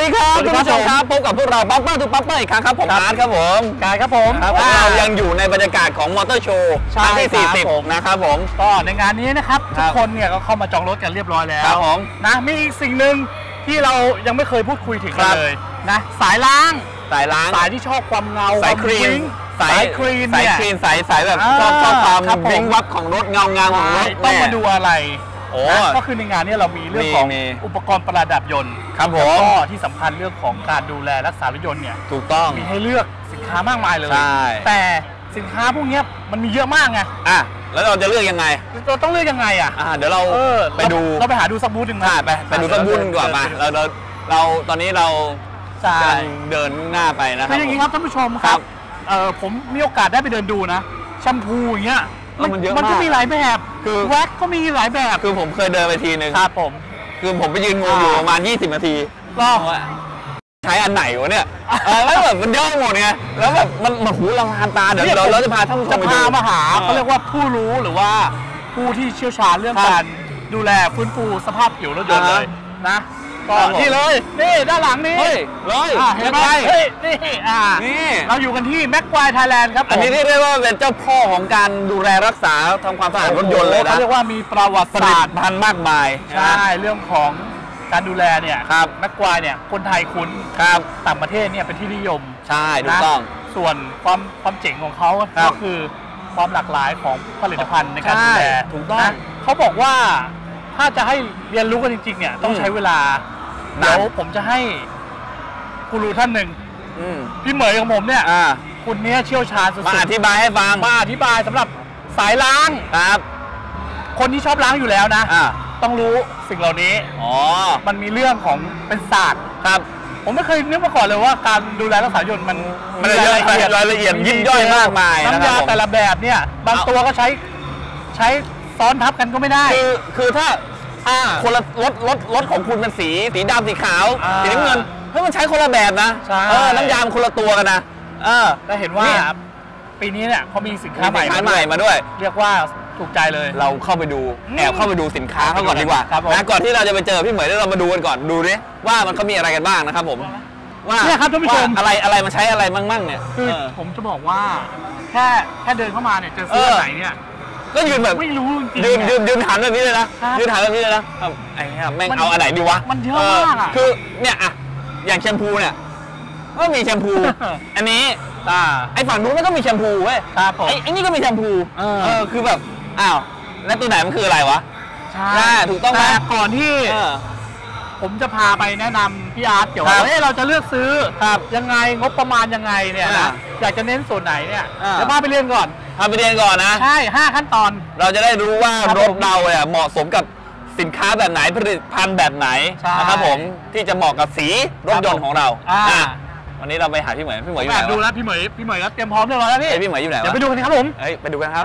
ดีครับคุณผู้ชมครับพบกับพวกเราปั๊บเปอร์ทูปั๊บเปอร์อีกครั้งครับผมอาร์ตครับผมกายครับผมเรายังอยู่ในบรรยากาศของมอเตอร์โชว์ครั้งที่40นะครับผมก็ในงานนี้นะครับทุกคนเนี่ยก็เข้ามาจองรถกันเรียบร้อยแล้วครับผมนะมีอีกสิ่งหนึ่งที่เรายังไม่เคยพูดคุยถึงกันเลยนะสายล้างสายที่ชอบความเงาสายครีมสายครีมสายแบบชอบความวิ้งวับของรถเงางามของรถต้องมาดูอะไรก็คือในงานนี้เรามีเรื่องของอุปกรณ์ประดับยนต์ครับผมก็ที่สำคัญเรื่องของการดูแลรักษารถยนต์เนี่ยถูกต้องมีให้เลือกสินค้ามากมายเลยแต่สินค้าพวกนี้มันมีเยอะมากไงแล้วเราจะเลือกยังไงเราต้องเลือกยังไงเดี๋ยวเราไปดูเราไปหาดูสักบูธหนึ่งไปดูสักบูธหนึ่งดีกว่ามาเราตอนนี้เราเดินหน้าไปนะครับคืออย่างนี้ครับท่านผู้ชมครับผมมีโอกาสได้ไปเดินดูนะแชมพูอย่างเงี้ยมันก็มีหลายแบบคือแว็กก็มีหลายแบบคือผมเคยเดินไปทีนึงครับผมคือผมไปยืนงงอยู่ประมาณ20 นาทีก็ใช้อันไหนวะเนี่ยแล้วแบบมันเยอะหมดไงแล้วแบบมันหูละลานตาเดี๋ยวเราจะพาท่านผู้ชมมาหาเขาเรียกว่าผู้รู้หรือว่าผู้ที่เชี่ยวชาญเรื่องการดูแลฟื้นฟูสภาพผิวรถยนต์เลยนะก็นี่เลยนี่ด้านหลังนี้เลยเห็นไหมนี่เราอยู่กันที่แม็กควายไทยแลนด์ครับอันนี้เรียกว่าเป็นเจ้าพ่อของการดูแลรักษาทำความสะอาดรถยนต์เลยนะเขาเรียกว่ามีประวัติศาสตร์พันมากมายใช่เรื่องของการดูแลเนี่ยแม็กควายเนี่ยคนไทยคุ้นต่างประเทศเนี่ยเป็นที่นิยมใช่ถูกต้องส่วนความเจ๋งของเขาก็คือความหลากหลายของผลิตภัณฑ์ในการดูแลถูกต้องเขาบอกว่าถ้าจะให้เรียนรู้กันจริงๆเนี่ยต้องใช้เวลาเดี๋ยวผมจะให้กูรูท่านหนึ่งพี่เหมยของผมเนี่ยคุณเนี่ยเชี่ยวชาญสุดๆมาอธิบายให้ฟังมาอธิบายสำหรับสายล้างครับคนที่ชอบล้างอยู่แล้วนะต้องรู้สิ่งเหล่านี้มันมีเรื่องของเป็นศาสตร์ครับผมไม่เคยนึกมาก่อนเลยว่าการดูแลรักษายนต์มันรายละเอียดยิบย่อยมากมายน้ำยาแต่ละแบบเนี่ยบางตัวก็ใช้ซ้อนทับกันก็ไม่ได้คือถ้าคนละรถของคุณเป็นสีดำสีขาวสีน้ำเงินเฮ้ยมันใช้คนละแบบนะน้ำยาคนละตัวกันนะแต่เห็นว่าปีนี้เนี่ยเขามีสินค้าใหม่มาด้วยเรียกว่าถูกใจเลยเราเข้าไปดูแอบเข้าไปดูสินค้าเขาก่อนดีกว่าก่อนที่เราจะไปเจอพี่เหมยเรามาดูกันก่อนดูดิว่ามันเขามีอะไรกันบ้างนะครับผมว่าเนี่ยครับท่านผู้ชมอะไรมาใช้อะไรมั่งเนี่ยคือผมจะบอกว่าแค่เดินเข้ามาเนี่ยเจอเสื้อไหนเนี่ยก็ยืนแบบไม่รู้จริงยืนถามแบบนี้เลยนะยืนถามแบบนี้เลยนะไอ้เนี่ยแม่งเอาอันไหนดีวะมันเยอะมากคือเนี่ยอย่างแชมพูเนี่ยก็มีแชมพูอันนี้ไอ้ฝั่งนู้นก็มีแชมพูเว้ยไอ้นี่ก็มีแชมพูคือแบบแล้วตัวไหนมันคืออะไรวะใช่ถูกต้องไหมก่อนที่ผมจะพาไปแนะนำพี่อาร์ตเกี่ยวกับเราจะเลือกซื้อยังไงงบประมาณยังไงเนี่ยนะอยากจะเน้นส่วนไหนเนี่ยจะพาไปเรียนก่อนนะใช่5ขั้นตอนเราจะได้รู้ว่ารถเราเนี่ยเหมาะสมกับสินค้าแบบไหนผลิตภัณฑ์แบบไหนนะครับผมที่จะเหมาะกับสีรถยนต์ของเราวันนี้เราไปหาพี่เหมยอยู่ไหนดูแล้วพี่เหมยก็เตรียมพร้อมเรียบร้อยแล้วพี่เหมยอยู่ไหนเดี๋ยวไปดูกันครับผมไปดูกันครับ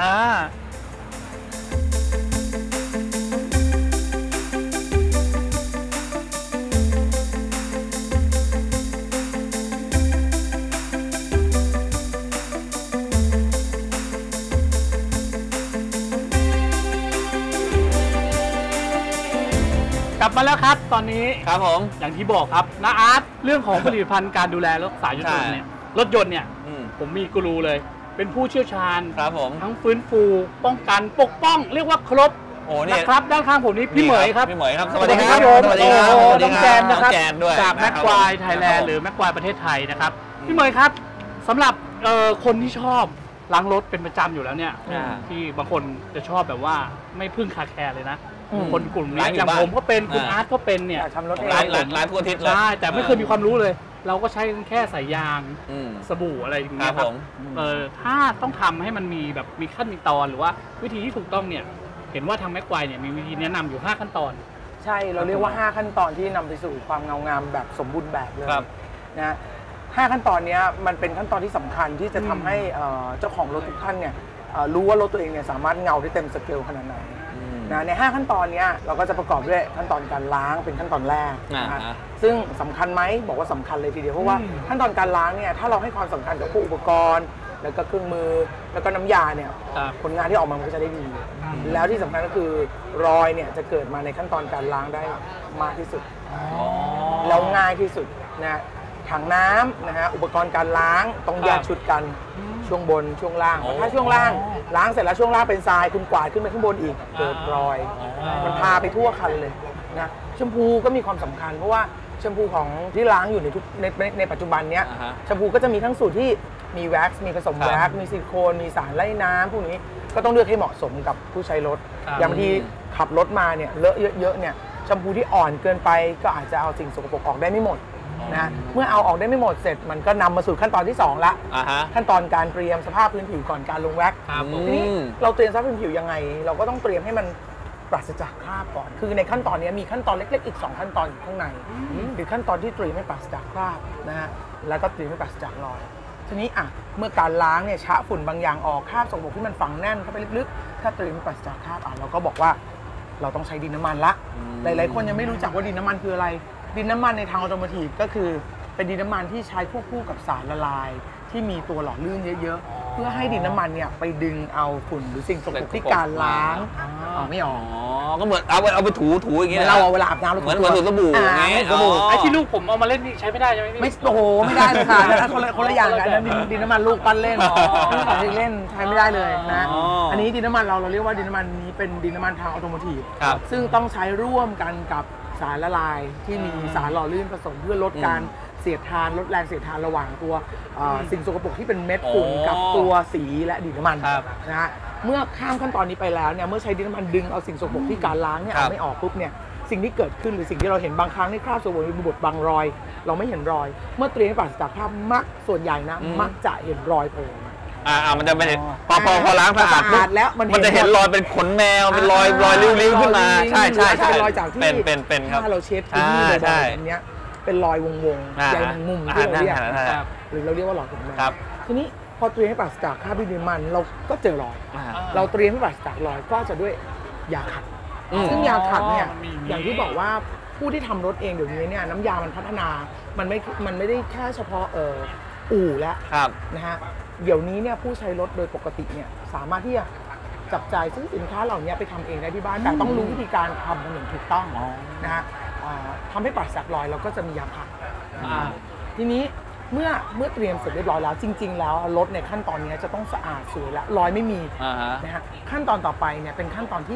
กลับมาแล้วครับตอนนี้ครับผมอย่างที่บอกครับนะอาร์ตเรื่องของผลิตภัณฑ์การดูแลรักษารถยนต์เนี่ยผมมีกูรูเลยเป็นผู้เชี่ยวชาญครับผมทั้งฟื้นฟูป้องกันปกป้องเรียกว่าครบนะครับด้านข้างผมนี้พี่เหมยครับสวัสดีครับสวัสดีครับน้องแจนนะครับจากแม็กควายไทยแลนด์หรือแม็กควายประเทศไทยนะครับพี่เหมยครับสำหรับคนที่ชอบล้างรถเป็นประจำอยู่แล้วเนี่ยที่บางคนจะชอบแบบว่าไม่พึ่งคาแคร์เลยนะคนกลุ่มนี้อย่างผมก็เป็นคุณอาร์ตก็เป็นเนี่ยทำรถร้านทั่วทิศเลยใช่แต่ไม่เคยมีความรู้เลยเราก็ใช้แค่สายยางสบู่อะไรอย่างเงี้ยครับถ้าต้องทำให้มันมีแบบมีขั้นมีตอนหรือว่าวิธีที่ถูกต้องเนี่ยเห็นว่าทางแม็กควายเนี่ยมีวิธีแนะนำอยู่5ขั้นตอนใช่เราเรียกว่า5ขั้นตอนที่นำไปสู่ความเงางามแบบสมบูรณ์แบบเลยนะ5ขั้นตอนนี้มันเป็นขั้นตอนที่สำคัญที่จะทำให้เจ้าของรถทุกท่านเนี่ยรู้ว่ารถตัวเองเนี่ยสามารถเงาได้เต็มสเกลขนาดไหนใน5ขั้นตอนนี้เราก็จะประกอบด้วยขั้นตอนการล้างเป็นขั้นตอนแรกซึ่งสำคัญไหมบอกว่าสำคัญเลยทีเดียวเพราะว่าขั้นตอนการล้างเนี่ยถ้าเราให้ความสำคัญกับพวกอุปกรณ์แล้วก็เครื่องมือแล้วก็น้ำยาเนี่ยผลงานที่ออกมามันก็จะได้ดีแล้วที่สำคัญก็คือรอยเนี่ยจะเกิดมาในขั้นตอนการล้างได้มากที่สุดแล้วง่ายที่สุดนะถังน้ำนะฮะอุปกรณ์การล้างต้องแยกชุดกันช่วงบนช่วงล่างถ้าช่วงล่างล้างเสร็จแล้วช่วงล่างเป็นทรายคุณกวาดขึ้นไปข้างบนอีกเกิดรอยมันพาไปทั่วคันเลยนะแชมพูก็มีความสำคัญเพราะว่าแชมพูของที่ล้างอยู่ในปัจจุบันเนี้ยแชมพูก็จะมีทั้งสูตรที่มีแว็กซ์มีผสมแว็กซ์มีซิลิโคนมีสารไล่น้ำพวกนี้ก็ต้องเลือกให้เหมาะสมกับผู้ใช้รถอย่างบางทีขับรถมาเนี่ยเลอะเยอะๆเนี่ยแชมพูที่อ่อนเกินไปก็อาจจะเอาสิ่งสกปรกออกได้ไม่หมดนะเมื่อเอาออกได้ไม่หมดเสร็จมันก็นำมาสู่ขั้นตอนที่2ละขั้นตอนการเตรียมสภาพพื้นผิวก่อนการลงแว็กซ์ทีนี้เราเตรียมสภาพพื้นผิวยังไงเราก็ต้องเตรียมให้มันปราศจากคราบก่อนคือในขั้นตอนนี้มีขั้นตอนเล็กๆอีก2ขั้นตอนอยู่ข้างในคือขั้นตอนที่เตรียมให้ปราศจากคราบนะฮะแล้วก็เตรียมให้ปราศจากรอยทีนี้เมื่อการล้างเนี่ยชะฝุ่นบางอย่างออกคราบสกปรกที่มันฝังแน่นเข้าไปลึกๆถ้าเตรียมให้ปราศจากคราบเราก็บอกว่าเราต้องใช้ดินน้ำมันละหลายๆคนยังไม่รู้จักว่าดินน้ำมันคืออะไรดินน้ำมันในทางออโตโมทีฟก็คือเป็นดินน้ำมันที่ใช้ควบคู่กับสารละลายที่มีตัวหล่อลื่นเยอะๆเพื่อให้ดินน้ำมันเนี่ยไปดึงเอาฝุ่นหรือสิ่งสกปรกที่การล้างไม่ออกก็เหมือนเอาไปถูอย่างเงี้ยเราเวลาอาบน้ำเราเหมือนถูสบู่อย่างเงี้ยไอ้ที่ลูกผมเอามาเล่นนี่ใช้ไม่ได้ใช่ไหมพี่ไม่โอ้โหไม่ได้เลยค่ะคนละอย่างกันนะดินน้ำมันลูกปั้นเล่นของเล่นใช้ไม่ได้เลยนะอันนี้ดินน้ำมันเราเรียกว่าดินน้ำมันนี้เป็นดินน้ำมันทางออโตโมทีฟซึ่งต้องใช้ร่วมกันกับสารละลายที่มีสารหล่อลื่นผสมเพื่อลดการเสียดทานลดแรงเสียดทานระหว่างตัวสิ่งสกปรกที่เป็นเม็ดฝุ่นกับตัวสีและดินน้ำมันนะฮะเมื่อข้ามขั้นตอนนี้ไปแล้วเนี่ยเมื่อใช้ดินน้ำมันดึงเอาสิ่งสกปรกที่การล้างเนี่ยไม่ออกปุ๊บเนี่ยสิ่งที่เกิดขึ้นหรือสิ่งที่เราเห็นบางครั้งในคราบสกปรกมีบดบางรอยเราไม่เห็นรอยเมื่อเตรียมให้ปราศจากคราบมักส่วนใหญ่นะมักจะเห็นรอยโผล่มันจะเป็นพอล้างสะอาดแล้วมันจะเห็นรอยเป็นขนแมวเป็นรอยริ้วๆขึ้นมาใช่รอยจากที่เป็นครับถ้าเราเช็ดที่นี่เลยแบบนี้เป็นรอยวงใยแมงมุมที่เราเรียกหรือเราเรียกว่าหลอดขนแมวทีนี้พอเตรียมให้ปราศจากคราบดินน้ำมันเราก็เจอรอยเราเตรียมให้ปราศจากรอยก็จะด้วยยาขัดซึ่งยาขัดเนี่ยอย่างที่บอกว่าผู้ที่ทำรถเองเดี๋ยวนี้เนี่ยน้ำยามันพัฒนามันไม่ได้แค่เฉพาะอู่แล้วนะฮะเดี๋ยวนี้เนี่ยผู้ใช้รถโดยปกติเนี่ยสามารถที่จะจับจ่ายซื้อสินค้าเหล่านี้ไปทำเองได้ที่บ้านแต่ต้องรู้วิธีการทำมันอย่างถูกต้องนะฮะทำให้ปราศจากรอยเราก็จะมียาขัดทีนี้เมื่อเตรียมเสร็จเรียบร้อยแล้วจริงๆแล้วรถในขั้นตอนนี้จะต้องสะอาดสวยและรอยไม่มีนะฮะขั้นตอนต่อไปเนี่ยเป็นขั้นตอนที่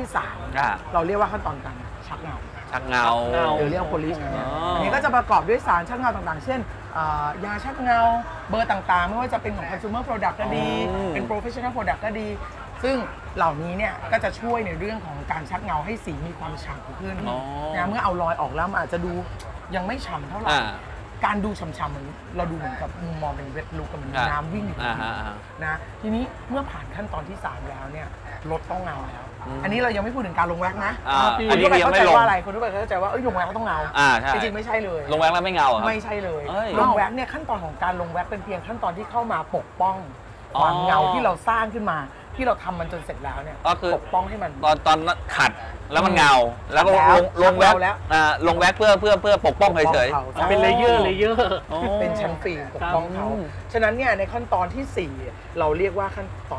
3เราเรียกว่าขั้นตอนการชักเงาหรือเรียกว่า polish เนี่ยอันนี้ก็จะประกอบด้วยสารชักเงาต่างๆเช่นยาชักเงาเบอร์ต่างๆไม่ว่าจะเป็นของ consumer product ก็ดีเป็น professional product ก็ดีซึ่งเหล่านี้เนี่ยก็จะช่วยในเรื่องของการชักเงาให้สีมีความฉ่ำขึ้นนะเมื่อเอารอยออกแล้วมันอาจจะดูยังไม่ฉ่ำเท่าไหร่การดูฉ่ำๆเหมือนเราดูเหมือนกับมุมมองเป็นเวทลุกกับมันน้ำวิ่งอยู่นะทีนี้เมื่อผ่านขั้นตอนที่3แล้วเนี่ยรถต้องเงาแล้วอันนี้เรายังไม่พูดถึงการลงแว็กนะคนทั่วไปเข้าใจว่าอะไรคนทั่วไปเข้าใจว่าลงแว็กก็ต้องเงาจริงๆไม่ใช่เลยลงแว็กแล้วไม่เงาไม่ใช่เลยลงแว็กเนี่ยขั้นตอนของการลงแว็กเป็นเพียงขั้นตอนที่เข้ามาปกป้องความเงาที่เราสร้างขึ้นมาที่เราทำมันจนเสร็จแล้วเนี่ยก็คือปกป้องให้มันตอนขัดแล้วมันเงาแล้วก็ลงแว็กลงแว็กเพื่อปกป้องเฉยๆเป็นเลเยอร์เป็นชั้นฟิล์มปกป้องเขาฉะนั้นเนี่ยในขั้นตอนที่4เราเรียกว่าขั้นตอน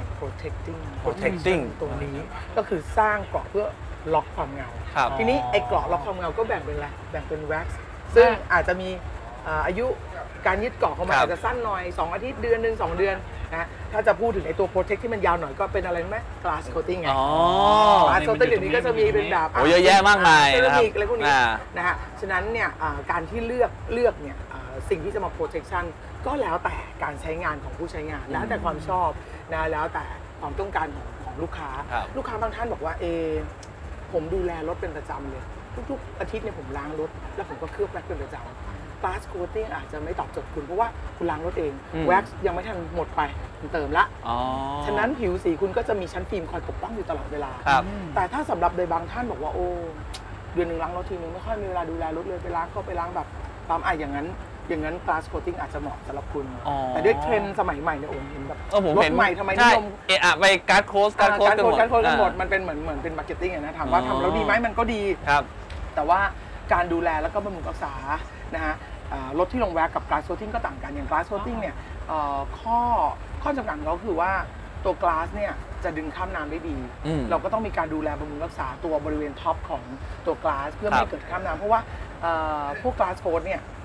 protecting ตัวนี้ก็คือสร้างเกราะเพื่อล็อกความเงาทีนี้ไอ้เกราะล็อกความเงาก็แบ่งเป็นอะไรแบ่งเป็นแว็กซ์ซึ่งอาจจะมีอายุการยึดเกาะของมันอาจจะสั้นหน่อย2 อาทิตย์เดือนนึง2 เดือนนะถ้าจะพูดถึงไอ้ตัว protect ที่มันยาวหน่อยก็เป็นอะไรไหม glass coating ไงglass coating เดี๋ยวนี้ก็จะมีเป็นแบบเยอะแยะมากมายนะครับอะไรพวกนี้นะฮะฉะนั้นเนี่ยการที่เลือกเนี่ยสิ่งที่จะมา protection ก็แล้วแต่การใช้งานของผู้ใช้งานแล้วแต่ความชอบนะแล้วแต่ความต้องการของลูกค้าบางท่านบอกว่าผมดูแลรถเป็นประจำเลยทุกๆอาทิตย์เนี่ยผมล้างรถแล้วผมก็เคลือบแว็กซ์เป็นประจำglass coating อาจจะไม่ตอบโจทย์คุณเพราะว่าคุณล้างรถเองแว็กซ์ยังไม่ทันหมดไปคุณเติมละฉะนั้นผิวสีคุณก็จะมีชั้นฟิล์มคอยปกป้องอยู่ตลอดเวลาแต่ถ้าสำหรับโดยบางท่านบอกว่าโอ้เดือนหนึ่งล้างรถทีนึงไม่ค่อยมีเวลาดูแลรถเลยไปล้างก็ไปล้างแบบตามอย่างนั้น glass coating อาจจะเหมาะสำหรับคุณแต่ด้วยเทรนด์สมัยใหม่เนี่ยโอ้เห็นแบบรถใหม่ทำไมนิยมไปการ์ดโค้ดกันหมดมันเป็นเหมือนเป็นมาร์เก็ตติ้งนะถามว่าทำแล้วดีไหมมันก็ดีแต่ว่าการดูแลแล้วก็บำรุงรักษานะฮะรถที่ลงแว็กกับ glass coating ก็ต่างกันอย่าง glass coating เนี่ยข้อจำกัดของเราคือว่าตัว glass เนี่ยจะดึงข้ามน้ำได้ดีเราก็ต้องมีการดูแลบำรุงรักษาตัวบริเวณท็อปของตัว glass เพื่อไม่ให้เกิดข้ามน้ำเพราะว่าพวก glass coat เนี่ย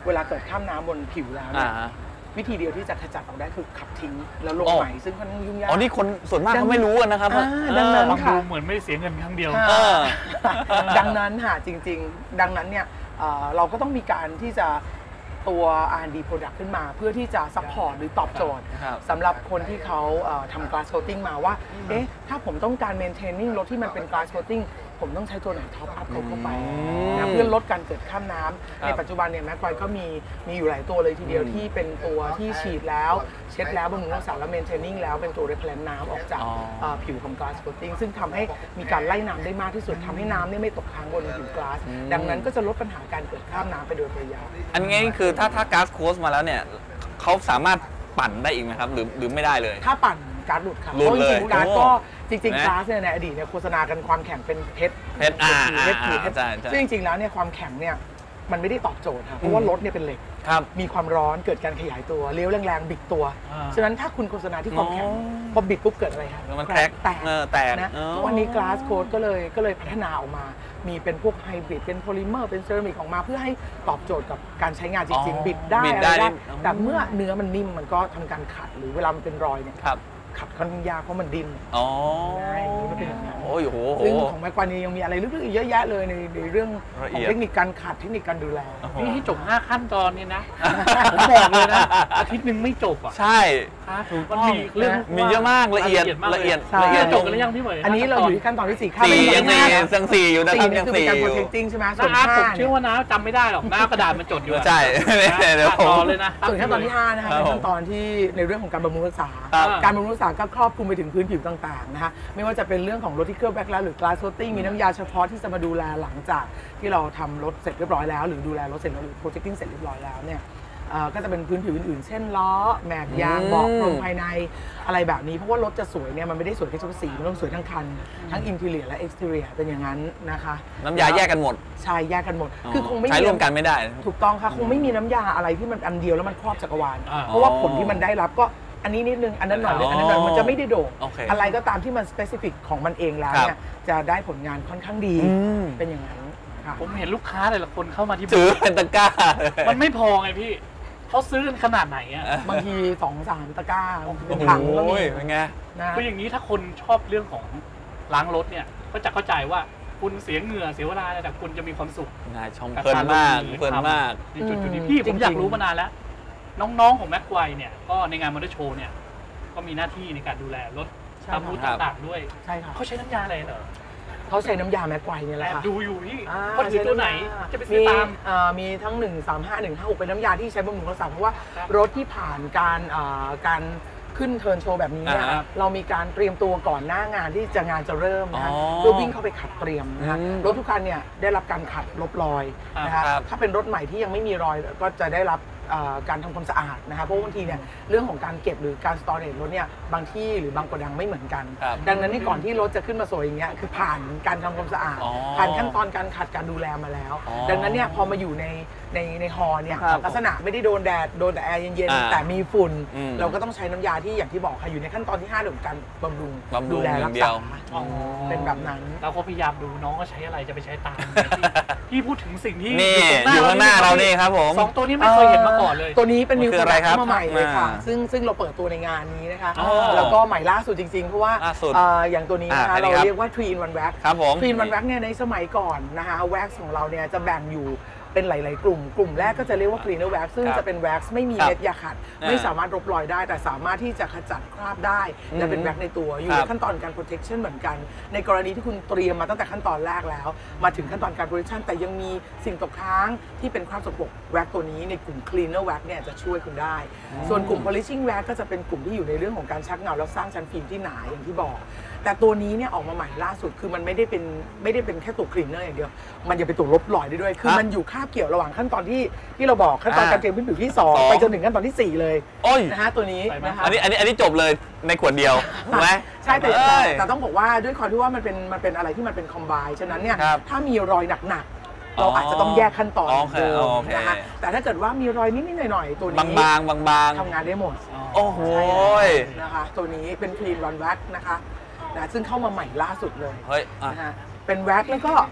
เวลาเกิดข้ามน้ำบนผิวแล้วเนี่ยวิธีเดียวที่จะขจัดออกได้คือขับทิ้งแล้วลงใหม่ซึ่งค่อนข้างยุ่งยากอ๋อนี่คนส่วนมากเขาไม่รู้กันนะครับดังนั้นค่ะเหมือนไม่เสียเงินครั้งเดียวดังนั้นค่ะจริงๆดังนั้นเนี่ยเราก็ต้องมีการที่จะตัว R&D product ขึ้นมาเพื่อที่จะ support หรือตอบโจทย์สำหรับคนที่เขาทำ glass coating มาว่าเอ๊ะถ้าผมต้องการ maintaining รถที่มันเป็น glass coating ผมต้องใช้ตัวไหน top up เข้าไปนะเพื่อลดการเกิดข้ามน้ำในปัจจุบันเนี่ยแม็กไกวก็มีอยู่หลายตัวเลยทีเดียวที่เป็นตัวที่ฉีดแล้วเช็ดแล้วบำรุงรักษาแล้ว maintaining แล้วเป็นตัว repellent น้ำออกจากผิวของ glass coating ซึ่งทำให้มีการไล่น้ำได้มากที่สุดทำให้น้ำเนี่ยไม่ตกค้างบนผิว glass ดังนั้นก็จะลดปัญหาการเกิดข้ามน้ำไปโดยปริยายอันนี้คือถ้า glass coat มาแล้วเนี่ยเขาสามารถปั่นได้อีกไหมครับหรือไม่ได้เลยถ้าปั่นการหลุดครับเพราะจริงๆการก็จริงๆก๊าซเนี่ยในอดีตเนี่ยโฆษณากันความแข็งเป็นเพชรซึ่งจริงๆแล้วเนี่ยความแข็งเนี่ยมันไม่ได้ตอบโจทย์ครับเพราะว่ารถเนี่ยเป็นเหล็กมีความร้อนเกิดการขยายตัวเลี้ยวแรงๆบิดตัวฉะนั้นถ้าคุณโฆษณาที่ความแข็งพอบิดปุ๊บเกิดอะไรครับมันแตกนะวันนี้ glass coat ก็เลยพัฒนาออกมามีเป็นพวกไฮบริดเป็นโพลิเมอร์เป็นเซรามิกออกมาเพื่อให้ตอบโจทย์กับการใช้งานจริงๆบิดได้แต่เมื่อเนื้อมันนิ่มมันก็ทำการขัดหรือเวลามันเป็นรอยเนี่ยขัดค่อนข้างยากเพราะมันดิ้นก็เป็นอย่างนั้นซึ่งของแม็กควานียังมีอะไรลึกๆอีกเยอะแยะเลยในเรื่องของเทคนิคการขัดเทคนิคการดูแลนี่ที่จบ5ขั้นตอนนี่นะผมบอกเลยนะอาทิตย์นึงไม่จบอ่ะใช่มันมีเรื่องมีเยอะมากละเอียดจบกันแล้วยังพี่เหมยอันนี้เราอยู่ที่ขั้นตอนที่4ขั้นยัง4อยู่นะครับยัง4 อยู่ protecting ใช่ไหมส่วน5ผมเชื่อว่าน้าจำไม่ได้หรอกน้ากระดาษมันจดอยู่ใช่เดี๋ยวต่อเลยนะส่วนขั้นตอนที่5นะคะเป็นขั้นตอนที่ในเรื่องของการบำรุงรักษาการบำรุงรักษาก็ครอบคลุมไปถึงพื้นผิวต่างๆนะคะไม่ว่าจะเป็นเรื่องของรถที่เคลือบแบ็คแล้วหรือ glass coating มีน้ำยาเฉพาะที่จะมาดูแลหลังจากที่เราทำรถเสร็จเรียบร้อยแล้วหรือดูแลรถเสร็จแล้วหรือ protecting เสร็จเรียบร้อยแล้วเนี่ยก็จะเป็นพื้นผิวอื่นๆเช่นล้อแม็กยางเบาะโครงภายในอะไรแบบนี้เพราะว่ารถจะสวยเนี่ยมันไม่ได้สวยแค่เฉพาะสีมันต้องสวยทั้งคันทั้งอินทีเรียและเอ็กซ์ทีเรียเป็นอย่างนั้นนะคะน้ำยาแยกกันหมดใช่แยกกันหมดคือคงไม่ใช้ร่วมกันไม่ได้ถูกต้องค่ะคงไม่มีน้ำยาอะไรที่มันอันเดียวแล้วมันครอบจักรวาลเพราะว่าผลที่มันได้รับก็อันนี้นิดนึงอันนั้นหน่อยอันนั้นหน่อยมันจะไม่ได้โด่งอะไรก็ตามที่มันสเปซิฟิกของมันเองแล้วเนี่ยจะได้ผลงานค่อนข้างดีเป็นอย่างนั้นผมเห็นลูกค้าหลายคนเข้ามาที่ซื้อเป็นตะกร้ามันไม่พอไงพี่เขาซื้อกันขนาดไหนอ่ะบางที2-3 ตะกร้าเป็นถังก็มีเป็นไงคืออย่างนี้ถ้าคนชอบเรื่องของล้างรถเนี่ยก็จะเข้าใจว่าคุณเสียเหงื่อเสียเวลาแต่คุณจะมีความสุขชมเพลินมากในจุดนี้พี่ผมอยากรู้มานานแล้วน้องๆของแม็กไวเนี่ยก็ในงานมอเตอร์โชว์เนี่ยก็มีหน้าที่ในการดูแลรถตามบูธต่างๆด้วยใช่ครับเขาใช้น้ำยาอะไรเหรอเขาใช้น้ำยาแม็กไวเนี่ยแหละค่ะดูอยู่พี่คนถือตัวไหนจะไปซื้อตามมีทั้ง135 156เป็นน้ำยาที่ใช้บำรุงรักษาเพราะว่ารถที่ผ่านการขึ้นเทิร์นโชว์แบบนี้เนี่ยเรามีการเตรียมตัวก่อนหน้างานที่งานจะเริ่มนะคะเพื่อวิ่งเข้าไปขัดเตรียมนะคะรถทุกคันเนี่ยได้รับการขัดลบรอยนะคะถ้าเป็นรถใหม่ที่ยังไม่มีรอยก็จะได้รับการทำความสะอาดนะคะเพราะบางทีเนี่ยเรื่องของการเก็บหรือการสตอเรจรถเนี่ยบางที่หรือบางโกดังไม่เหมือนกันดังนั้นในก่อนที่รถจะขึ้นมาสวยอย่างเงี้ยคือผ่านการทำความสะอาดผ่านขั้นตอนการขัดการดูแลมาแล้วดังนั้นเนี่ยพอมาอยู่ในฮอเนี่ยลักษณะไม่ได้โดนแดดโดนแต่แอร์เย็นๆแต่มีฝุ่นเราก็ต้องใช้น้ำยาที่อย่างที่บอกค่ะอยู่ในขั้นตอนที่5เรื่องการบำรุงดูแลรักษาเป็นแบบนั้นเราก็พยายามดูน้องก็ใช้อะไรจะไปใช้ตามพี่พูดถึงสิ่งที่อยู่ข้างหน้าเรานี่ครับผม 2ตัวนี้ไม่เคยเห็นมาก่อนเลยตัวนี้เป็นนิวโปรดักต์มาใหม่เลยค่ะซึ่งเราเปิดตัวในงานนี้นะคะแล้วก็ใหม่ล่าสุดจริงๆเพราะว่าอย่างตัวนี้นะคะเราเรียกว่า 3 in 1 wax 3 in 1 wax เนี่ยในสมัยก่อนนะคะ wax ของเราเนี่ยจะแบ่งอยู่เป็นหลายๆกลุ่มแรกก็จะเรียกว่า cleaner wax ซึ่งจะเป็น wax ไม่มีเม็ดยาขัดไม่สามารถลบรอยได้แต่สามารถที่จะขจัดคราบได้และเป็น wax ในตัวอยู่ในขั้นตอนการ protection เหมือนกันในกรณีที่คุณเตรียมมาตั้งแต่ขั้นตอนแรกแล้วมาถึงขั้นตอนการ protection แต่ยังมีสิ่งตกค้างที่เป็นคราบสกปรก wax ตัวนี้ในกลุ่ม cleaner wax เนี่ยจะช่วยคุณได้ส่วนกลุ่ม polishing wax ก็จะเป็นกลุ่มที่อยู่ในเรื่องของการชักเงาแล้วสร้างชั้นฟิล์มที่หนาอย่างที่บอกแต่ตัวนี้เนี่ยออกมาใหม่ล่าสุดคือมันไม่ได้เป็นแค่ตัวคลีนเนอร์อย่างเดียวมันจะเป็นตัวลบรอยได้ด้วยคือมันอยู่คาบเกี่ยวระหว่างขั้นตอนที่เราบอกขั้นตอนการเตรียมพื้นผิวที่2ไปจนถึงขั้นตอนที่4เลยนะฮะตัวนี้นะคะอันนี้จบเลยในขวดเดียวถูกไหมใช่แต่ต้องบอกว่าด้วยความที่ว่ามันเป็นอะไรที่มันเป็นคอมไบน์ฉะนั้นเนี่ยถ้ามีรอยหนักๆเราอาจจะต้องแยกขั้นตอนเดิมนะคะแต่ถ้าเกิดว่ามีรอยนิดๆหน่อยๆตัวนี้บางทำงานได้หมดโอ้โหนะคะตัวนี้เป็นคลีนวันแว็กนะคะซึ่งเข้ามาใหม่ล่าสุดเลยนะฮะเป็นแว็กแล้วก็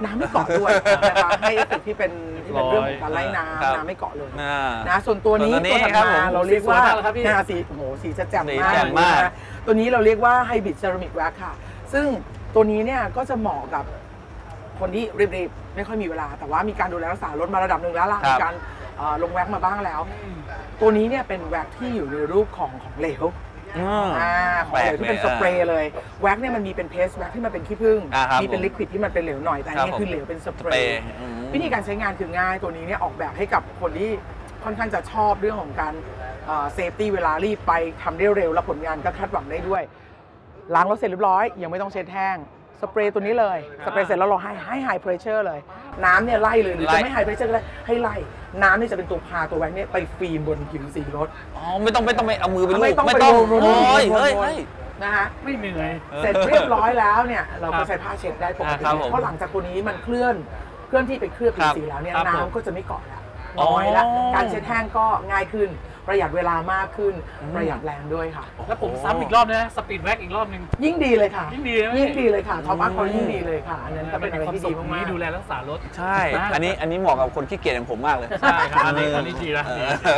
น้ำไม่เกาะด้วยนะคะให้เอฟเฟกต์ที่เป็นเรื่องของการไล่น้ำน้ำไม่เกาะเลยนะส่วนตัวนี้ตัวถัดมาเราเรียกว่าสีโอ้โหสีจะแจ่มมากนะตัวนี้เราเรียกว่าไฮบริดเซรามิกแว็กค่ะซึ่งตัวนี้เนี่ยก็จะเหมาะกับคนที่รีบๆไม่ค่อยมีเวลาแต่ว่ามีการดูแลรักษารถมาระดับหนึ่งแล้วล่ะมีการลงแว็กมาบ้างแล้วตัวนี้เนี่ยเป็นแว็กที่อยู่ในรูปของเหลวของเหลวที่เป็นสเปรย์เลยแว็กเนี่ยมันมีเป็นเพสแว็กที่มันเป็นขี้ผึ้งมีเป็นลิควิดที่มันเป็นเหลวหน่อยแต่นี่คือเหลวเป็นสเปรย์วิธีการใช้งานคือง่ายตัวนี้เนี่ยออกแบบให้กับคนที่ค่อนข้างจะชอบเรื่องของการเซฟตี้เวลารีบไปทำได้เร็วและผลงานก็คาดหวังได้ด้วยล้างรถเสร็จเรียบร้อยยังไม่ต้องเช็ดแห้งสเปรย์ตัวนี้เลยสเปรย์เสร็จแล้วเราให้ไฮเพรสเชอร์เลยน้ำเนี่ยไล่เลยหรือจะไม่ไฮเพรสเชอร์ก็ได้ให้ไล่น้ำนี่จะเป็นตัวพาตัวแว็กเนี่ยไปฟิล์มบนผิวสีรถไม่ต้องไปเอามือไปลูบไม่ต้องนะฮะไม่เหนื่อยเสร็จเรียบร้อยแล้วเนี่ยเราก็ใช้ผ้าเช็ดได้ปกติเพราะหลังจากตัวนี้มันเคลื่อนที่ไปเคลือบผิวสีแล้วเนี่ยน้ำก็จะไม่เกาะแล้วน้อยแล้วการเช็ดแห้งก็ง่ายขึ้นประหยัดเวลามากขึ้นประหยัดแรงด้วยค่ะแล้วผมซ้ำอีกรอบนะสปีดแว็กอีกรอบนึงยิ่งดีเลยค่ะยิ่งดีเลยค่ะท็อปอัพเขายิ่งดีเลยค่ะอันนั้นก็เป็นอะไรที่ดีมากดูแลรักษารถใช่อันนี้เหมาะกับคนขี้เกียจอย่างผมมากเลยใช่ครับอันนี้ดีนะ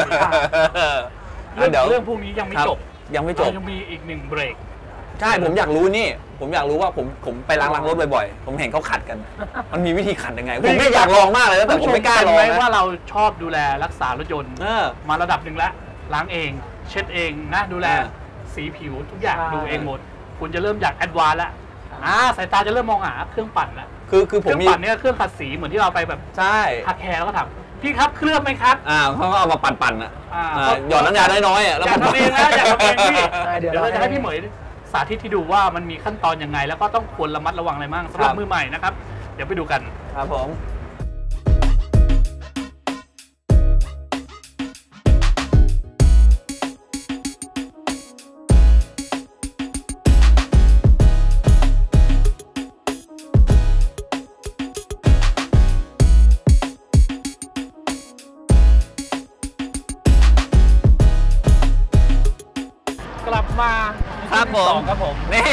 เรื่องพวกนี้ยังไม่จบยังมีอีกหนึ่งเบรกใช่ผมอยากรู้นี่ผมอยากรู้ว่าผมไปล้างรถบ่อยๆผมเห็นเขาขัดกันมันมีวิธีขัดยังไงผมไม่อยากลองมากเลยแต่ผมไม่กล้าลองนะว่าเราชอบดูแลรักษารถยนต์มาระดับหนึ่งแล้วล้างเองเช็ดเองนะดูแลสีผิวทุกอย่างดูเองหมดคุณจะเริ่มอยากแอดวานซ์แล้วสายตาจะเริ่มมองหาเครื่องปั่นแล้วคือผมมีเครื่องปั่นเนี่ยเครื่องขัดสีเหมือนที่เราไปแบบใช่คาแคร์แล้วก็ถามพี่ครับเคลือบไหมครับเขาก็เอามาปั่นหยอดน้ำยาได้น้อยแล้วผมทำเองนะอยากทำเองพี่เดี๋ยวเราจะให้พี่เหมยสาธิตที่ดูว่ามันมีขั้นตอนยังไงแล้วก็ต้องควรระมัดระวังอะไรบ้างสำหรับมือใหม่นะครับเดี๋ยวไปดูกันครับผมกลับมาครับผมนี่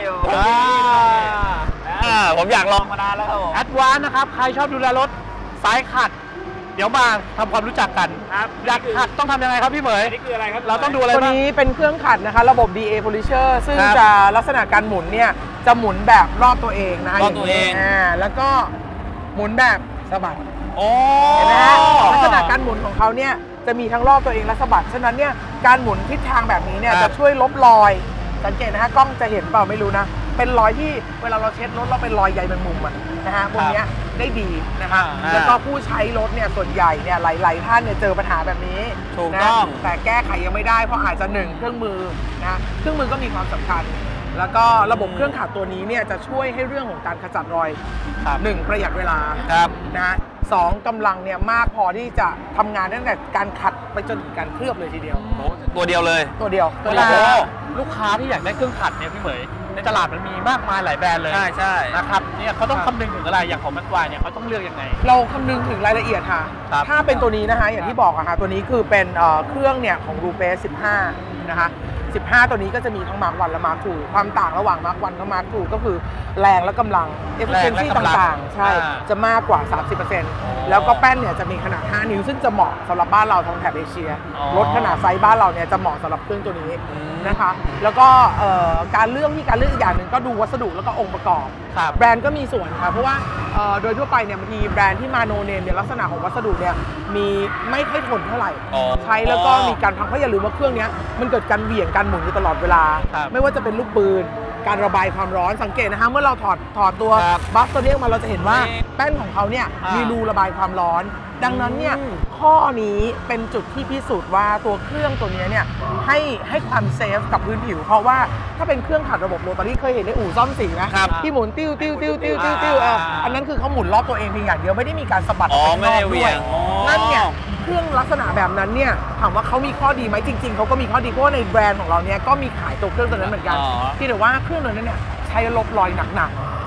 ผมอยากลองมานานแล้วครับผมแอดวานซ์นะครับใครชอบดูแลรถสายขัดเดี๋ยวมาทำความรู้จักกันอยากขัดต้องทำยังไงครับพี่เหมยนี่คืออะไรครับเราต้องดูอะไรตัวนี้เป็นเครื่องขัดนะคะระบบ DA Polisher ซึ่งจะลักษณะการหมุนเนี่ยจะหมุนแบบรอบตัวเองนะคะรอบตัวเองแล้วก็หมุนแบบสะบัดเห็นไหมฮะลักษณะการหมุนของเขาเนี่ยจะมีทั้งรอบตัวเองและสะบัดฉะนั้นเนี่ยการหมุนทิศทางแบบนี้เนี่ยจะช่วยลบรอยสังเกตนะฮะกล้องจะเห็นเปล่าไม่รู้นะเป็นรอยที่เวลาเราเช็ดรถเราเป็นรอยใยแมงมุมนะฮะพวกนี้ได้ดีนะคะแล้วก็ผู้ใช้รถเนี่ยส่วนใหญ่เนี่ยหลายๆท่านเนี่ยเจอปัญหาแบบนี้ถูกต้องแต่แก้ไขยังไม่ได้เพราะอาจจะ1เครื่องมือนะเครื่องมือก็มีความสำคัญแล้วก็ระบบเครื่องขัดตัวนี้เนี่ยจะช่วยให้เรื่องของการขจัดรอย1ประหยัดเวลานะ2กำลังเนี่ยมากพอที่จะทำงานตั้งแต่การขัดไปจนถึงการเคลือบเลยทีเดียวตัวเดียวเลยตัวเดียวลูกค้าที่อยากได้เครื่องขัดเนี่ยพี่เหมยในตลาดมันมีมากมายหลายแบรนด์เลยใช่นะครับเนี่ยเขาต้องคำนึงถึงอะไรอย่างของแม็กไกวร์เนี่ยเขาต้องเลือกยังไงเราคำนึงถึงรายละเอียดค่ะถ้าเป็นตัวนี้นะคะอย่างที่บอกอะค่ะตัวนี้คือเป็นเครื่องเนี่ยของรูเปส15นะคะ15ตัวนี้ก็จะมีทั้งมาร์ค1และมาร์ค2ความต่างระหว่างมาร์ค1กับมาร์ค2ก็คือแรงและกำลัง efficiency ต่างๆใช่จะมากกว่า 30% แล้วก็แป้นเนี่ยจะมีขนาด5นิ้วซึ่งจะเหมาะสำหรับบ้านเราทางแถบเอเชียรถขนาดไซส์บ้านเราเนี่ยจะเหมาะสำหรับเครื่องตัวนี้นะคะแล้วก็การเลือกอีกอย่างหนึ่งก็ดูวัสดุแล้วก็องค์ประกอบแบรนด์ก็มีส่วนค่ะเพราะว่าโดยทั่วไปเนี่ยบางทีแบรนด์ที่มาโนเนมเนี่ยลักษณะของวัสดุเนี่ยมีไม่ค่อยทนเท่าไหร่ใช้แล้วก็มีการพังเพราะอย่าลืมว่าเครื่องนี้มันเกิดการเหวี่ยงการหมุนอยู่ตลอดเวลาไม่ว่าจะเป็นลูกปืนการระบายความร้อนสังเกตนะคะเมื่อเราถอดตัวบัฟตัวนี้ออกมาเราจะเห็นว่าแป้นของเขาเนี่ยมีรูระบายความร้อนดังนั้นเนี่ยข้อนี้เป็นจุดที่พิสูจน์ว่าตัวเครื่องตัวนี้เนี่ยให้ความเซฟกับพื้นผิวเพราะว่าถ้าเป็นเครื่องขัดระบบโรตารี่เคยเห็นในอู่ซ่อมสีไหมที่หมุนติ้วอันนั้นคือเขาหมุนรอบตัวเองเพียงอย่างเดียวไม่ได้มีการสะบัดออกไปนอกด้วยนั่นเนี่ยเครื่องลักษณะแบบนั้นเนี่ยถามว่าเขามีข้อดีไหมจริงๆเขาก็มีข้อดีเพราะว่าในแบรนด์ของเราเนี่ยก็มีขายตัวเครื่องตัวนั้นเหมือนกันที่แต่ว่าเครื่องตัวนั้นเนี่ยใช้ลบรอยหนักๆ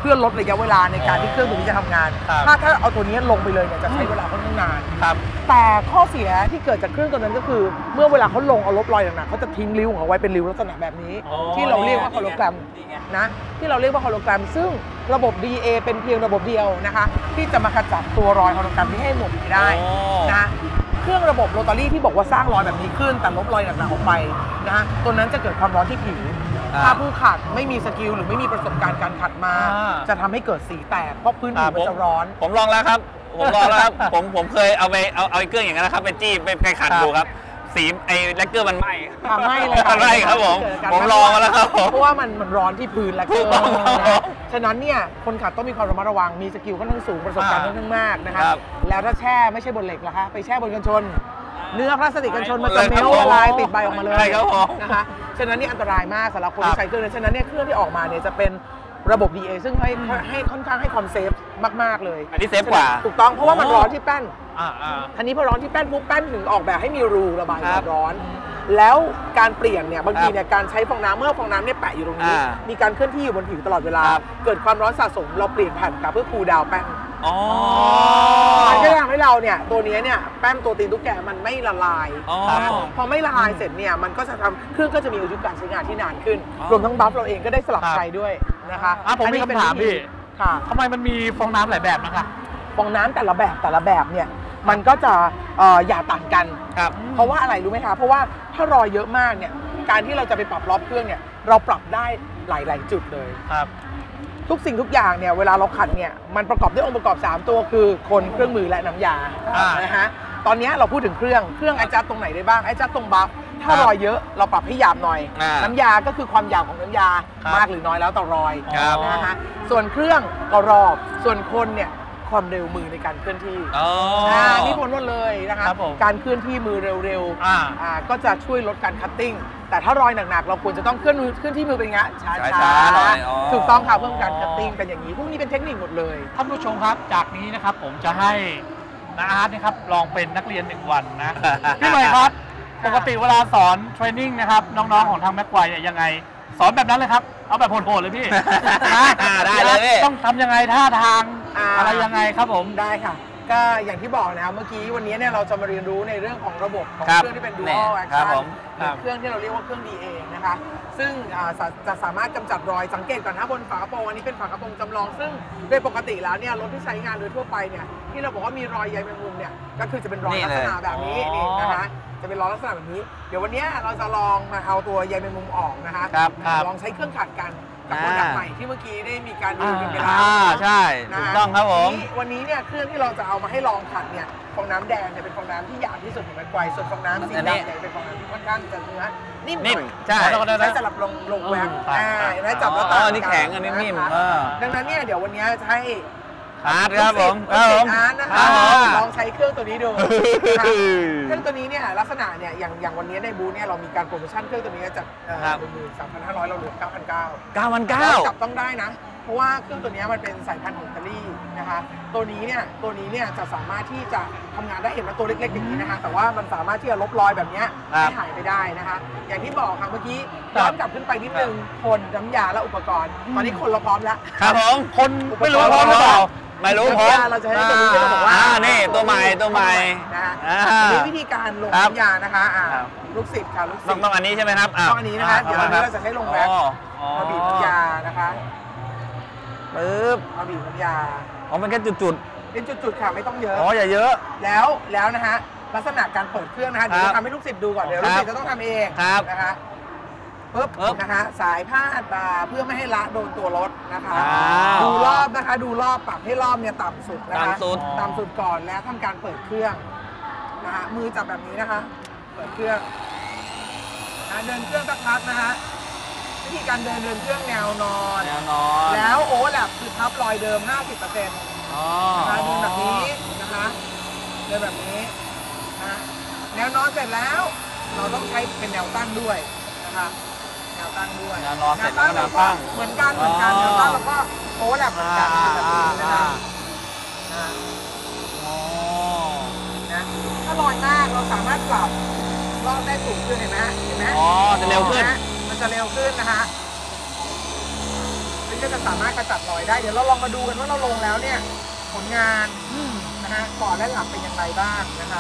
พื่อลดระยะเวลาในการที่เครื่องตัวนี้จะทำงานถ้าเอาตัวนี้ลงไปเลยเนี่ยจะใช้เวลาค่อนข้างนานแต่ข้อเสียที่เกิดจากเครื่องตัวนั้นก็คือเมื่อเวลาเขาลงเอาลบรอยหนักๆเขาจะทิ้งริ้วของเขาไว้เป็นริ้วลักษณะแบบนี้ที่เราเรียกว่าโฮโลแกรมนะที่เราเรียกว่าโฮโลแกรมซึ่งระบบ DA เป็นเพียงระบบเดียวนะคะที่จะมาขจัดตัวรอยโฮโลแกรมที่ให้หมดไปได้นะเครื่องระบบโรตารี่ที่บอกว่าสร้างรอยแบบนี้ขึ้นแต่ลบรอยหนักๆออกไปนะตัวนั้นจะเกิดความร้อนที่ผิวถ้าผู้ขัดไม่มีสกิลหรือไม่มีประสบการณ์การขัดมาจะทำให้เกิดสีแตกเพราะพื้นผิวมันจะร้อนผมลองแล้วครับผมเคยเอาเครื่องอย่างนั้นนะครับไปจี้ไปขัดดูครับสีไอ้แลกเกอร์มันไหม้ไหม้เลยไหม้ครับผมลองแล้วครับเพราะว่ามันร้อนที่พื้นแลกเกอร์ฉะนั้นเนี่ยคนขัดต้องมีความระมัดระวังมีสกิลค่อนข้างสูงประสบการณ์ค่อนข้างมากนะครับแล้วถ้าแช่ไม่ใช่บนเหล็กล่ะคะไปแช่บนกันชนเนื้อพลาสติกกันชนมันจะเมลละลายติดใบออกมาเลยนะคะฉะนั้นนี่อันตรายมากสำหรับคนที่ใช้เครื่องฉะนั้นเนี่ยเครื่องที่ออกมาเนี่ยจะเป็นระบบ DA ซึ่งให้ค่อนข้างให้ความเซฟมากๆเลยอันนี้เซฟกว่าถูกต้องเพราะว่ามันร้อนที่แป้นอันนี้พอร้อนที่แป้นปุ๊บแป้นถึงออกแบบให้มีรูระบายความร้อนแล้วการเปลี่ยนเนี่ยบางทีเนี่ยการใช้ฟองน้ำเมื่อฟองน้ำเนี่ยแปะอยู่ตรงนี้มีการเคลื่อนที่อยู่บนผิวตลอดเวลาเกิดความร้อนสะสมเราเปลี่ยนแผ่นกลับเพื่อคูลดาวน์แป้นมันก็ทำให้เราเนี่ยตัวนี้เนี่ยแป้นตัวตีนตุ๊กแกมันไม่ละลายพอไม่ละลายเสร็จเนี่ยมันก็จะทำเครื่องก็จะมีอายุการใช้งานที่นานขึ้นรวมทั้งบัฟเราเองก็ได้สลับใช้ด้วยนะคะผมมีคำถามพี่ทำไมมันมีฟองน้ำหลายแบบนะคะฟองน้ำแต่ละแบบเนี่ยมันก็จะหย่าต่างกันเพราะว่าอะไรรู้ไหมคะเพราะว่าถ้ารอยเยอะมากเนี่ยการที่เราจะไปปรับรอบเครื่องเนี่ยเราปรับได้หลายจุดเลยทุกสิ่งทุกอย่างเนี่ยเวลาเราขัดเนี่ยมันประกอบด้วยองค์ประกอบ3ตัวคือคนเครื่องมือและน้ำยานะฮะตอนนี้เราพูดถึงเครื่องอาจารย์ตรงไหนได้บ้างอาจารย์ตรงบัฟถ้ารอยเยอะเราปรับให้หยาบหน่อยน้ำยาก็คือความหยาบของน้ำยามากหรือน้อยแล้วต่อรอยนะฮะส่วนเครื่องก็รอบส่วนคนเนี่ยความเร็วมือในการเคลื่อนที่นี่ผลหมดเลยนะคะการเคลื่อนที่มือเร็วๆก็จะช่วยลดการคัตติ้งแต่ถ้ารอยหนักๆเราควรจะต้องเคลื่อนที่มือเป็นไงช้าๆถูกต้องค่ะเพิ่มการคัตติ้งเป็นอย่างนี้พวกนี้เป็นเทคนิคหมดเลยท่านผู้ชมครับจากนี้นะครับผมจะให้น้าอาร์ตนะครับลองเป็นนักเรียน1 วันนะพี่หน่อยครับปกติเวลาสอนเทรนนิ่งนะครับน้องๆของทางแม็กไกวร์ยังไงสอนแบบนั้นเลยครับเอาแบบโหดๆเลยพี่ได้เลยต้องทำยังไงท่าทางอะไรยังไงครับผมได้ค่ะก็อย่างที่บอกนะเมื่อกี้วันนี้เนี่ยเราจะมาเรียนรู้ในเรื่องของระบบของเครื่องที่เป็น Dual Action เครื่องที่เราเรียกว่าเครื่อง DA นะคะซึ่งจะสามารถกำจัดรอยสังเกตก่อนนะบนฝากระโปรงอันนี้เป็นฝากระโปรงจำลองซึ่งโดยปกติแล้วเนี่ยรถที่ใช้งานโดยทั่วไปเนี่ยที่เราบอกว่ามีรอยใยแมงมุมเนี่ยก็คือจะเป็นรอยลักษณะแบบนี้นี่นะคะจะเป็นรอยลักษณะแบบนี้เดี๋ยววันนี้เราจะลองมาเอาตัวใยแมงมุมออกนะคะลองใช้เครื่องขัดกันกับโปรดักต์ใหม่ที่เมื่อกี้ได้มีการรีวิวกันไปแล้วใช่ถูกต้องครับผมวันนี้เนี่ยเครื่องที่เราจะเอามาให้ลองขัดเนี่ยฟองน้ำแดงเนี่ยเป็นฟองน้ำที่หยาบที่สุดของแม็กไกวร์ส่วนฟองน้ำสีดำเนี่ยเป็นฟองน้ำที่ค่อนข้างจะเนื้อนิ่มหน่อยใช่ใช้สำหรับลงแว็กแล้วจับแล้วตัดอันนี้แข็งอันนี้นิ่มดังนั้นเนี่ยเดี๋ยววันนี้จะให้อาร์ตครับผมอาร์ตนะคะลองใช้เครื่องตัวนี้ดูเครื่องตัวนี้เนี่ยลักษณะเนี่ยอย่างวันนี้ในบูธเนี่ยเรามีการโปรโมชั่นเครื่องตัวนี้จาก13,500เราเหลือ 9,900 จับต้องได้นะเพราะว่าเครื่องตัวนี้มันเป็นสายพันธุ์ของอิตาลีนะคะตัวนี้เนี่ยจะสามารถที่จะทำงานได้เห็นว่าตัวเล็กๆอย่างนี้นะคะแต่ว่ามันสามารถที่จะลบรอยแบบนี้ให้หายไปได้นะคะอย่างที่บอกค่ะเมื่อกี้ย้อนกลับขึ้นไปนิดนึงคนน้ำยาและอุปกรณ์ตอนนี้คนเราพร้อมแล้วครับผมคนไม่รู้พร้อมหรือเปล่าไม่รู้ผมเราจะให้ตัวนี้เราบอกว่านี่ตัวใหม่นะนี่วิธีการลงน้ำยานะคะลูกศิษย์ค่ะลูกศิษย์ต้องอันนี้ใช่ไหมครับต้องอันนี้นะคะเดี๋ยวเราจะใช้ลงแว็กมาบีบน้ำยานะคะปึ๊บมาบีบน้ำยามันแค่จุดเป็นจุดๆค่ะไม่ต้องเยอะอย่าเยอะแล้วนะฮะลักษณะการเปิดเครื่องนะคะเดี๋ยวทำให้ลูกศิษย์ดูก่อนเดี๋ยวลูกศิษย์จะต้องทำเองนะคะปึ๊บนะคะสายพาดเพื่อไม่ให้ละโดนตัวรถนะคะดูรอบนะคะดูรอบปรับให้รอบเนี่ยต่ำสุดนะคะต่ำสุดก่อนแล้วทำการเปิดเครื่องนะคะมือจับแบบนี้นะคะเปิดเครื่องเดินเครื่องสักพักนะคะวิธีการเดินเครื่องแนวนอนแล้วโอเวอร์แลปคือทับรอยเดิม 50%นะคะเดินแบบนี้นะคะเดินแบบนี้นะแนวนอนเสร็จแล้วเราต้องใช้เป็นแนวตั้งด้วยนะคะแนวตั้งด้วยแนวนอนเสร็จแล้วแนวตั้งเหมือนกันแนวตั้งแล้วก็โอเวอร์แลปเหมือนกันแบบนี้นะคะถ้าลอยมากเราสามารถปรับรอบได้สูงขึ้นเห็นไหมจะเร็วขึ้นมันจะเร็วขึ้นนะคะนี้ก็จะสามารถกระจัดรอยได้เดี๋ยวเราลองมาดูกันว่าเราลงแล้วเนี่ยผลงานนะฮะก่อนและหลังเป็นอย่างไรบ้างนะคะ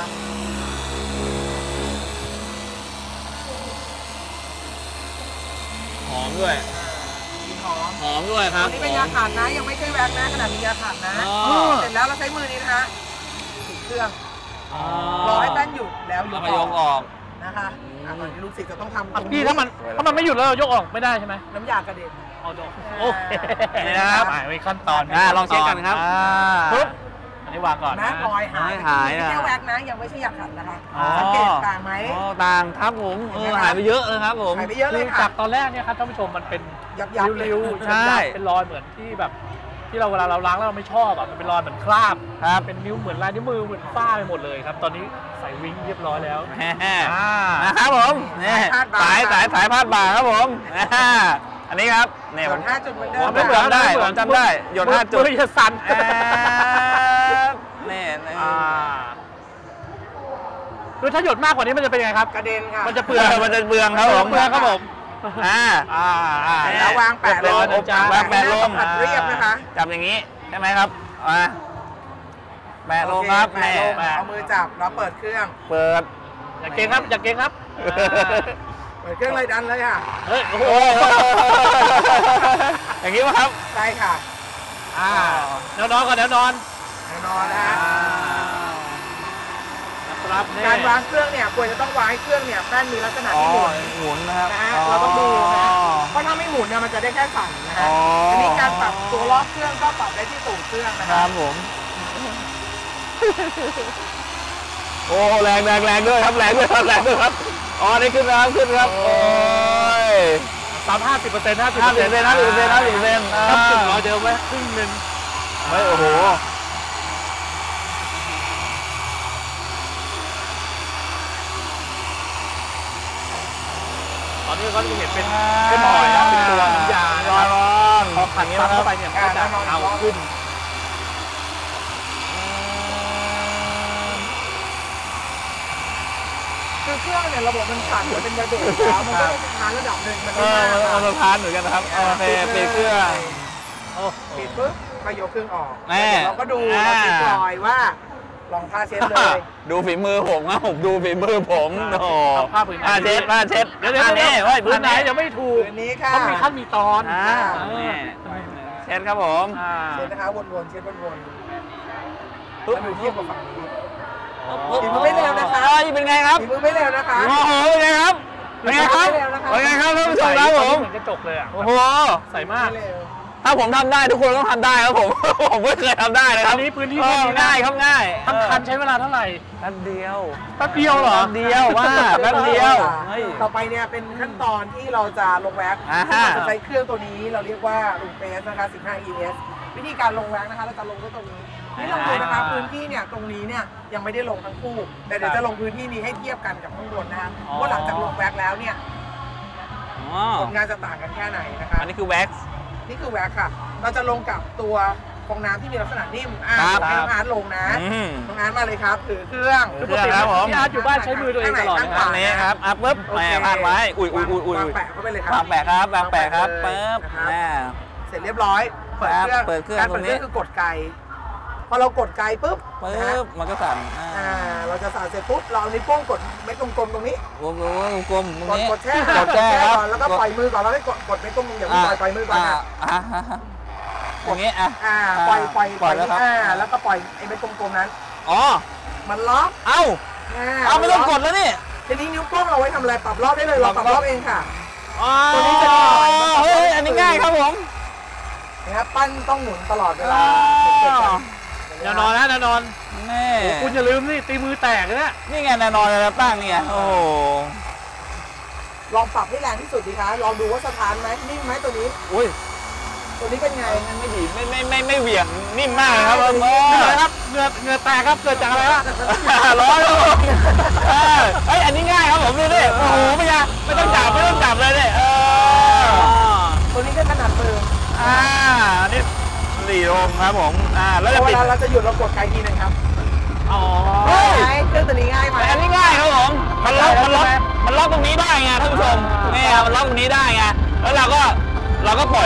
หอมด้วยหอมด้วยครับตัวนี้เป็นยาขัดนะยังไม่ใช่แว็กนะขนาดมียาขัดนะเสร็จแล้วเราใช้มือนี้นะคะปิดเครื่องรอให้แป้นหยุดแล้วยกออกนะคะตอนนี้ลูกศิษย์จะต้องทำพี่ถ้ามันไม่หยุดแล้วเรายกออกไม่ได้ใช่ไหมน้ำยากระเด็นโอเคนะครับมีขั้นตอนลองเช็คกันครับปุ๊บอันนี้วางก่อนนะรอยหายไม่ใช่แว็กนะยังไม่ใช่ยาขัดนะคะสังเกตต่างไหมต่างครับผมหายไปเยอะเลยครับผมหายไปเยอะเลยค่ะจากตอนแรกเนี่ยครับท่านผู้ชมมันเป็นริ้วๆใช่เป็นรอยเหมือนที่แบบที่เราเวลาเราล้างแล้วเราไม่ชอบมันเป็นรอยเหมือนคราบเป็นนิ้วเหมือนลายนิ้วมือเหมือนฝ้าไปหมดเลยครับตอนนี้ใส่วิ้งเรียบร้อยแล้วนะครับผมนี่สายพาดบ่าครับผมอันนี้ครับเนี่ยผม5 จุดเหมือนเดิมไม่เหมือนได้ผมจำได้หยด5 จุดมือจะสั่นนี่คือถ้าหยดมากกว่านี้มันจะเป็นยังไงครับกระเด็นค่ะมันจะเปลืองครับผมแล้ววางแปะลมวางแปะลมเรียบนะคะจับอย่างนี้ใช่ไหมครับแปะลมครับเอามือจับแล้วเปิดเครื่องเปิดอย่าเก่งครับเปิดเครื่องเลยดันเลยค่ะเฮ้ยโอ้โหอย่างนี้ป่ะครับใช่ค่ะแนวนอนก่อนแนวนอนนะการวางเครื่องเนี่ยควรจะต้องวางให้เครื่องเนี่ยแป้นมีลักษณะที่หมุนนะครับเราต้องดูนะเพราะถ้าไม่หมุนเนี่ยมันจะได้แค่สั่นนะฮะอันนี้การปรับตัวรอบเครื่องก็ปรับได้ที่ตูดเครื่องนะครับผมโอ้แรงด้วยครับแรงด้วยครับนี่ขึ้นครับโอ้ยตาม50% 50% ครับถึง 100เดิมไว้ครึ่งนึงไม่โอ้โหตอนนี้ก็จะเห็นเป็นหอยเป็นตัวน้ำยาพอขัดเข้าไปเนี่ยก็จะเอาขึ้นคือเครื่องเนี่ยระบบมันสั่นเป็นกระดูกแล้วมันก็ต้องทานระดับหนึ่งมันทานเหมือนกันนะครับปิดเครื่องปิดปุ๊บก็ยกเครื่องออกเราก็ดูติดรอยว่ารองผ้าเช็ดเลยดูฝีมือผมนะผมดูฝีมือผมโอ้ผ้าผืนเช็ดเดี๋ยวผืนไหนยังไม่ถูกนี้ค่ะต้องมีขั้นมีตอนเช็ดครับผมเช็ดนะคะวนๆเช็ดวนๆปุ๊บดูเทียบกับฝั่งนี้ฝีมือไม่เร็วนะคะเป็นไงครับฝีมือไม่เร็วนะคะโอ้โหเป็นไงครับท่านผู้ชมครับผมเหมือนกระจกเลยอ่ะโอ้โหใส่มากถ้าผมทำได้ทุกคนต้องทำได้ครับผมไม่เคยทำได้เลยครับอันนี้พื้นที่ง่ายครับง่ายทั้งคันใช้เวลาเท่าไหร่แป๊บเดียวเหรอแป๊บเดียวต่อไปเนี่ยเป็นขั้นตอนที่เราจะลงแว็กเราจะใช้เครื่องตัวนี้เราเรียกว่าลูเปสนะคะ15 ES วิธีการลงแว็กนะคะเราจะลงด้วยตรงนี้นี่ลองดูนะคะพื้นที่เนี่ยตรงนี้เนี่ยยังไม่ได้ลงทั้งคู่แต่เดี๋ยวจะลงพื้นที่นี้ให้เทียบกันกับข้างบนนะคะว่าหลังจากลงแว็กแล้วเนี่ยผลงานจะต่างกันแค่ไหนนะคะอันนี้คือแว็กนี่คือแว็กค่ะเราจะลงกับตัวฟองน้ำที่มีลักษณะนิ่มให้น้องอาร์ตลงนะน้องอาร์ตมาเลยครับถือเครื่องครับผมพี่อาร์ตอยู่บ้านใช้มือตัวเองตลอดนะครับนี้ครับปุ๊บแหมพาดไว้อุ้ยวางแปะเข้าไปเลยครับวางแปะครับปุ๊บเสร็จเรียบร้อยเปิดเครื่องการเปิดเครื่องคือกดไกพอเรากดไกปุ๊บมันก็สั่นเราจะสั่นเสร็จปุ๊บเราเอานิ้วโป้งกดเม็ดกลมๆตรงนี้กลมกดแช่ก่อนแล้วก็ปล่อยมือก่อนแล้วให้กดเม็ดกลมๆอย่างนี้ปล่อยมือก่อนอย่างนี้ปล่อยแล้วก็ปล่อยไอ้เม็ดกลมๆนั้นมันล็อกไม่ต้องกดแล้วนี่ทีนี้นิ้วโป้งเราไว้ทำอะไรปรับรอบได้เลยเราปรับรอบเองค่ะตัวนี้จะอันนี้ง่ายครับผมนะครับปั้นต้องหมุนตลอดเวลาแนวนอนนะแนวนอนนี่คุณอย่าลืมนี่ตีมือแตกนะนี่ไงแนวนอนแล้วตั้งนี่ไงโอ้ลองปรับให้แรงที่สุดดีคะลองดูว่าสะท้านไหมนิ่มไหมตัวนี้ตัวนี้เป็นไงไม่ดีไม่เหวี่ยงนิ่มมากครับเหงื่อแตกครับเกิดจากอะไรฮะร้อนอันนี้ง่ายครับผมดูดิโอ้โหไม่ต้องจับเลยเนี่ยตัวนี้ก็ถนัดมือนี่4 ลมครับผมแล้วเวลาเราจะหยุดเรากดไกลทีนึงครับเครื่องตัวนี้ง่ายไหมอันนี้ง่ายครับผมมันล็อกตรงนี้ได้ไงท่านผู้ชมนี่มันล็อกตรงนี้ได้ไงแล้วเราก็ปล่อยเลย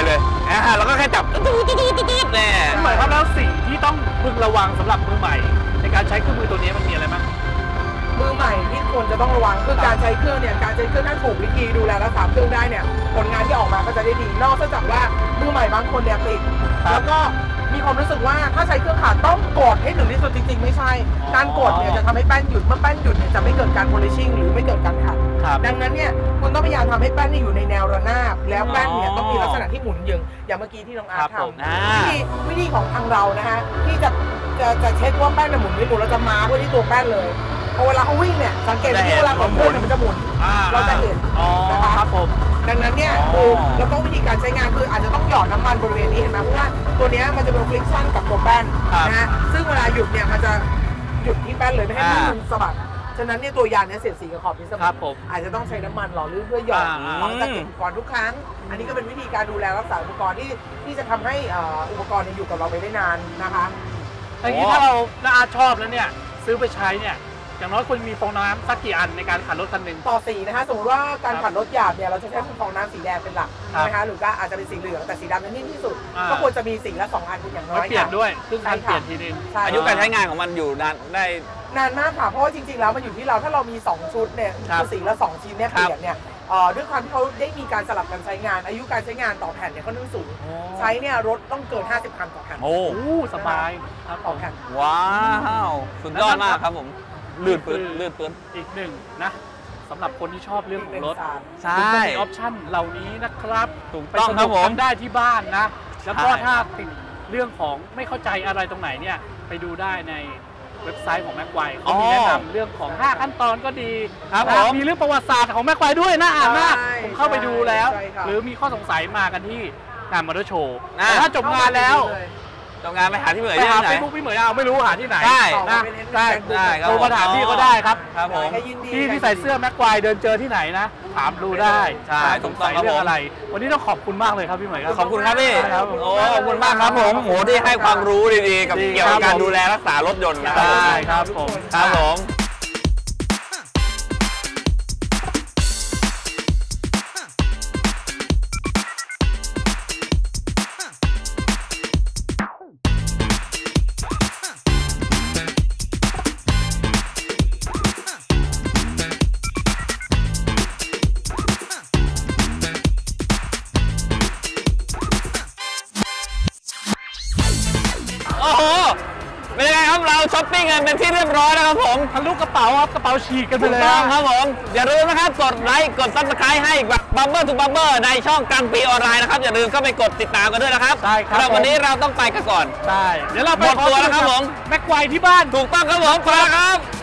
แล้วก็แค่จับตุ๊ดๆแน่หมายความแล้วสิ่งที่ต้องพึงระวังสำหรับมือใหม่ในการใช้เครื่องมือตัวนี้มันมีอะไรบ้างมือใหม่ที่ควรจะต้องระวังคือการใช้เครื่องเนี่ยการใช้เครื่องให้ถูกวิธีดูแลรักษาเครื่องได้เนี่ยผลงานที่ออกมาก็จะได้ดีนอกจากว่ามือใหม่บางคนเนี่ยติดแล้วก็มีความรู้สึกว่าถ้าใช้เครื่องขาดต้องกดให้ถึงที่สุดจริงๆไม่ใช่การกดเนี่ยจะทำให้แป้นหยุดเมื่อแป้นหยุดเนี่ยจะไม่เกิดการ polishing หรือไม่เกิดการขัดดังนั้นเนี่ยคุณต้องพยายามทำให้แป้นอยู่ในแนวระนาบแล้วแป้นเนี่ยต้องมีลักษณะที่หมุนเยืองอย่างเมื่อกี้ที่น้องอาร์ตทำวิธีของทางเรานะฮะที่จะเช็คว่าแป้นหมุนไม่หมุนเราจะมาร์กไว้ที่ตัวแป้นเลยพอเวลาเขาวิ่งเนี่ยสังเกตที่เวลาของเครื่องมันจะหมุนเราจะเห็นนะคะครับผมดังนั้นเนี่ยแล้วก็วิธีการใช้งานคืออาจจะต้องหยอดน้ำมันบริเวณนี้เห็นไหมเพราะว่าตัวนี้มันจะเป็น friction กับตัวแป้นนะฮะซึ่งเวลาหยุดเนี่ยมันจะหยุดที่แป้นเลยไม่ให้มันสะบัดฉะนั้นเนี่ยตัวยางเนี่ยเสียดสีกับขอบที่สะบัดอาจจะต้องใช้น้ำมันหล่อลื่นเพื่อหยอดหลังจากเก็บอุปกรณ์ทุกครั้งอันนี้ก็เป็นวิธีการดูแลรักษาอุปกรณ์ที่จะทำให้อุปกรณ์อยู่กับเราไปได้นานนะคะอย่างนี้ถ้าเราชอบแล้วเนี่ยซื้อไปใช้เนี่ยอย่างน้อยควรมีฟองน้ำสักกี่อันในการขัดรถคันหนึ่งต่อสีนะคะสมมติว่าการขัดรถหยาบเนี่ยเราจะใช้ฟองน้ำสีแดงเป็นหลักนะคะหรือก็อาจจะเป็นสีเหลืองแต่สีดำเป็นที่สุดก็ควรจะมีสีละ2 อันเป็นอย่างน้อยเปลี่ยนด้วยซึ่งการเปลี่ยนทีนึงอายุการใช้งานของมันอยู่นานได้นานมากค่ะเพราะว่าจริงๆแล้วมันอยู่ที่เราถ้าเรามี2ชุดเนี่ยสีละ2ชิ้นเนี่ยเปลี่ยนเนี่ยด้วยความที่เขาได้มีการสลับกันใช้งานอายุการใช้งานต่อแผ่นเนี่ยค่อนข้างสูงใช้เนี่ยรถต้องเกิน50 คันต่อแผ่นโอ้สบายต่อแผ่นว้าวสุดยอดมากครับผมลื่นปืนอีกหนึ่งนะสำหรับคนที่ชอบเรื่องของรถใช่มีออปชั่นเหล่านี้นะครับถูกต้องครับผมได้ที่บ้านนะแล้วก็ถ้าติดเรื่องของไม่เข้าใจอะไรตรงไหนเนี่ยไปดูได้ในเว็บไซต์ของแม็กไกวเขามีแนะนำเรื่องของ5ขั้นตอนก็ดีมีเรื่องประวัติศาสตร์ของแม็กไกวด้วยนะอ่านมากผมเข้าไปดูแล้วหรือมีข้อสงสัยมากันที่งานมอเตอร์โชว์แต่ถ้าจบงานแล้วจบงานไปหาที่เหมยที่ไหนพี่เหมยเอาไม่รู้หาที่ไหนได้นะได้โทรมาถามพี่ก็ได้ครับผมที่ใส่เสื้อแม็กไกวเดินเจอที่ไหนนะถามดูได้ใช่สงสัยเรื่องอะไรวันนี้ต้องขอบคุณมากเลยครับพี่เหมยครับขอบคุณครับพี่โอ้ขอบคุณมากครับผมโหที่ให้ความรู้ดีๆกับเกี่ยวกับการดูแลรักษารถยนต์นะครับได้ครับผมครับผมเป็นยังไงครับเราช้อปปิ้งกันเป็นที่เรียบร้อยแล้วครับผมทะลุกระเป๋าครับกระเป๋าฉีกกันไปเลยครับผมอย่าลืมนะครับกดไลค์กดซับสไครต์ให้บัมเบอร์ทูบัมเบอร์ในช่องกลางปีออนไลน์นะครับอย่าลืมก็ไปกดติดตามกันด้วยนะครับใช่ครับวันนี้เราต้องไปกันก่อนใช่เดี๋ยวเราไปหมดตัวแล้วครับผมแม็กไกวที่บ้านถูกต้องครับผมครับ